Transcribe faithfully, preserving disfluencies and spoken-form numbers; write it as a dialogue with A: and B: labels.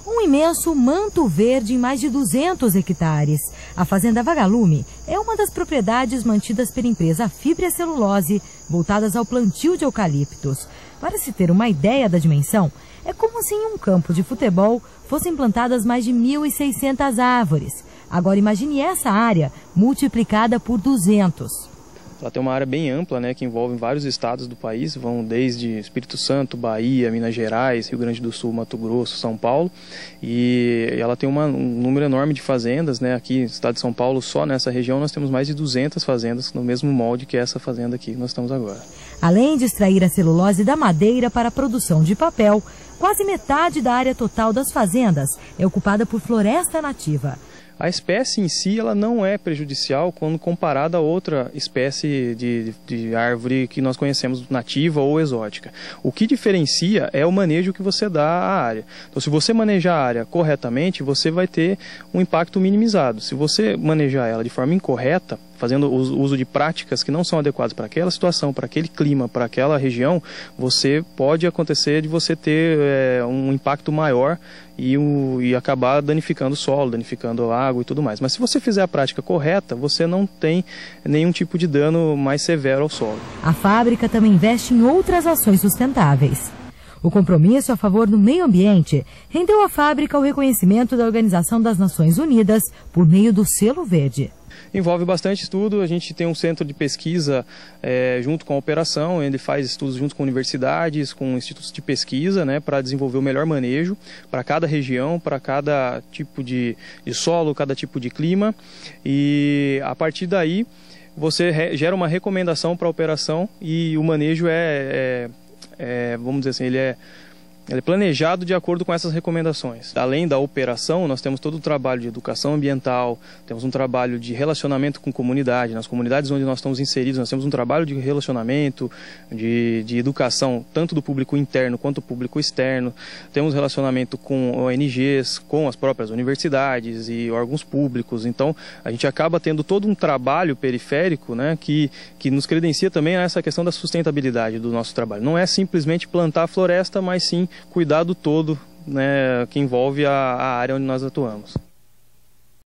A: Um imenso manto verde em mais de duzentos hectares. A Fazenda Vagalume é uma das propriedades mantidas pela empresa Fibria Celulose, voltadas ao plantio de eucaliptos. Para se ter uma ideia da dimensão, é como se em um campo de futebol fossem plantadas mais de mil e seiscentas árvores. Agora imagine essa área multiplicada por duzentos.
B: Ela tem uma área bem ampla, né, que envolve vários estados do país, vão desde Espírito Santo, Bahia, Minas Gerais, Rio Grande do Sul, Mato Grosso, São Paulo. E ela tem uma, um número enorme de fazendas, né, aqui no estado de São Paulo, só nessa região nós temos mais de duzentas fazendas no mesmo molde que essa fazenda aqui que nós estamos agora.
A: Além de extrair a celulose da madeira para a produção de papel, quase metade da área total das fazendas é ocupada por floresta nativa.
B: A espécie em si ela não é prejudicial quando comparada a outra espécie de, de árvore que nós conhecemos, nativa ou exótica. O que diferencia é o manejo que você dá à área. Então, se você manejar a área corretamente, você vai ter um impacto minimizado. Se você manejar ela de forma incorreta, fazendo uso de práticas que não são adequadas para aquela situação, para aquele clima, para aquela região, você pode acontecer de você ter é, um impacto maior e, o, e acabar danificando o solo, danificando a água e tudo mais. Mas se você fizer a prática correta, você não tem nenhum tipo de dano mais severo ao solo.
A: A fábrica também investe em outras ações sustentáveis. O compromisso a favor do meio ambiente rendeu à fábrica o reconhecimento da Organização das Nações Unidas por meio do selo verde.
B: Envolve bastante estudo, a gente tem um centro de pesquisa é, junto com a operação, ele faz estudos junto com universidades, com institutos de pesquisa, né, para desenvolver o melhor manejo para cada região, para cada tipo de, de solo, cada tipo de clima, e a partir daí você re, gera uma recomendação para a operação e o manejo é, é, é, vamos dizer assim, ele é Ele é planejado de acordo com essas recomendações. Além da operação, nós temos todo o trabalho de educação ambiental, temos um trabalho de relacionamento com comunidade. Nas comunidades onde nós estamos inseridos, nós temos um trabalho de relacionamento, de, de educação, tanto do público interno quanto do público externo. Temos relacionamento com O N Gs, com as próprias universidades e órgãos públicos. Então, a gente acaba tendo todo um trabalho periférico, né, que, que nos credencia também a essa questão da sustentabilidade do nosso trabalho. Não é simplesmente plantar a floresta, mas sim cuidado todo, né, que envolve a, a área onde nós atuamos.